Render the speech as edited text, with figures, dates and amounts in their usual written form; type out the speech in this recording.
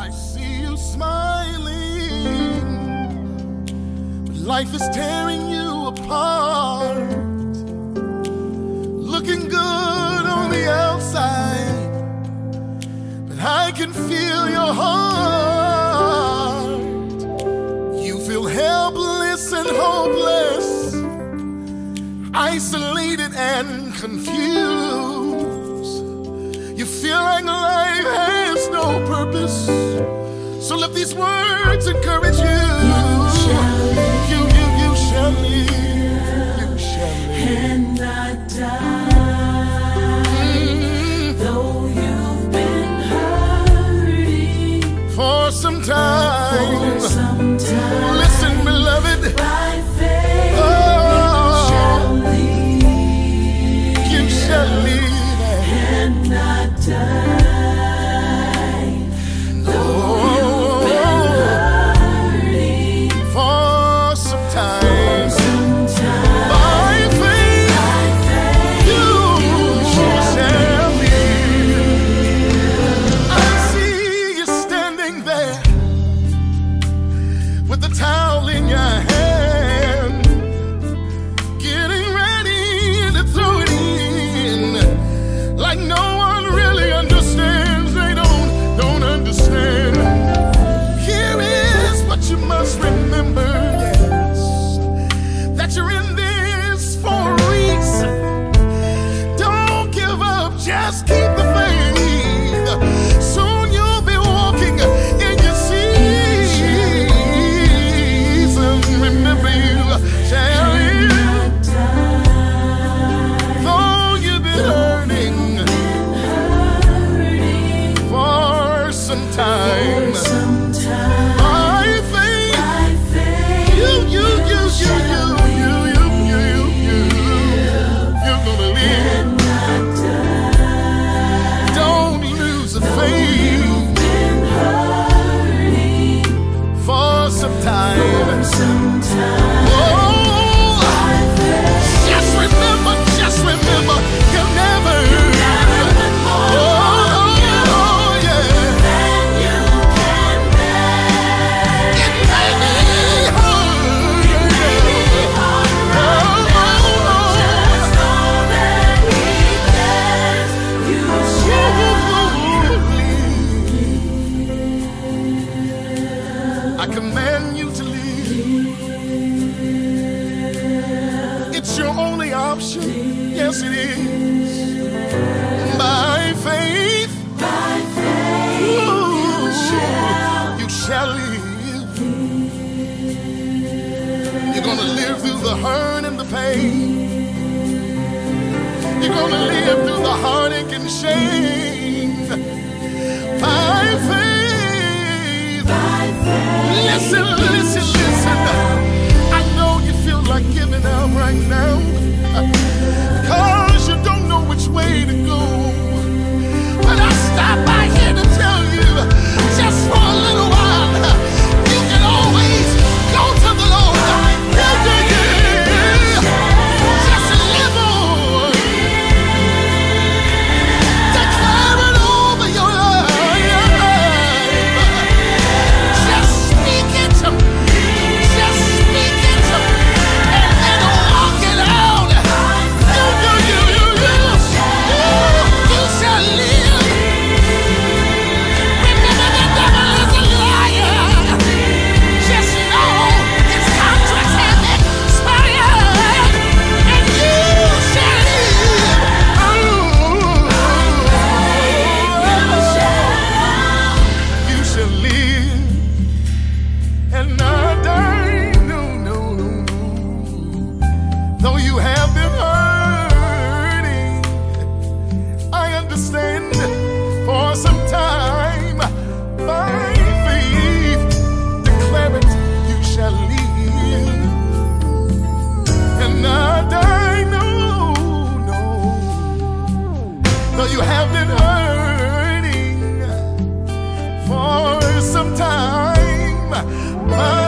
I see you smiling, but life is tearing you apart. Looking good on the outside, but I can feel your heart. You feel helpless and hopeless, isolated and confused. You feel like life has no purpose, so let these words encourage you. You shall live, you shall live, and not die. Though you've been hurting for some time. Listen, beloved, by faith, you shall live and not die. Though you've been hurting for some time. by faith, You shall live. I see you standing there with the towel in your hand, getting ready to throw it in, like no one really understands. They don't understand. Here is what you must remember, yes, that you're in this for a reason. Don't give up, just keep the faith. Soon you'll be walking in your season. Remember, you shall live. Though you've been hurting for some time, by faith, you're gonna live. Don't lose the faith for some time. Oh, just remember, you'll never. Oh, yeah. It may be I command you to leave. It's your only option. Yes, it is. By faith, ooh, you shall live. You're gonna live through the hurt and the pain. You're gonna live through the heartache and shame. By faith. Listen. I know you feel like giving up right now, because you don't know which way to go. But I stopped by here to tell you, just for a little while, you can always go to the Lord. Just live on. Declare it over your life. Just speak it. Just speak it. And then walk it out. You shall live. Remember, the devil is a liar. Just know his contracts have expired, and you shall live. You shall live and not die. No. Though you have been hurting, I understand, for some time. By faith, declare it, you shall live and not die. No. Though you have been hurting for some time,